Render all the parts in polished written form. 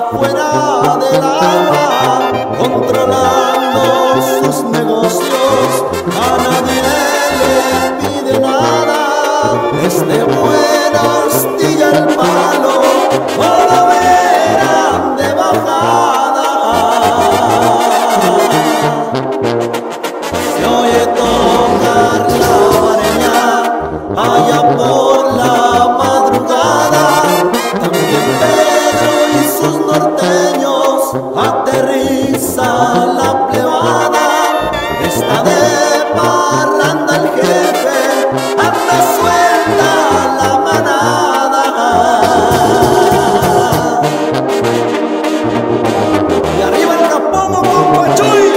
fuera del agua, controlando sus negocios, a nadie le pide nada, es de buena astilla el palo, o la verán de bajada. Se oye tocar la vareña allá por la madrugada, también Pedro y sus norteños aterriza la plebada. Está de parranda el jefe, anda suelta la manada. Y arriba el Capomo con Pachuy.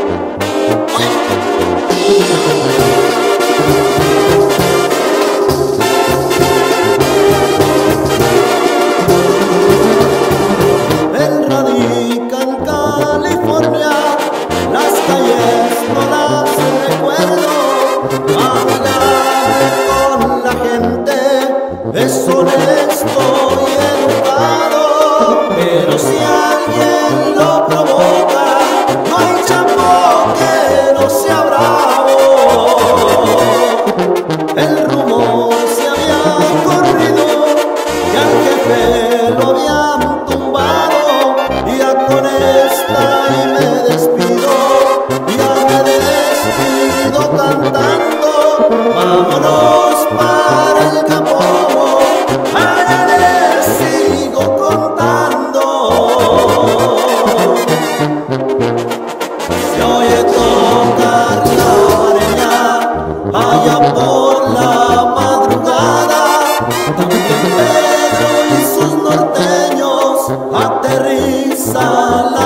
Él radica en California, las calles no las recuerdo, amigable con la gente, es honesto y educado, pero si alguien lo provoca, no hay chamo que no sea bravo. El rumor se había corrido que al jefe lo habían tumbado, y ya con esta y me despido, ya me despido cantando. Vámonos para el Capomo, allá les sigo contando. Se oye tocar la vareña allá por la madrugada, también Pedro y sus norteños aterrizan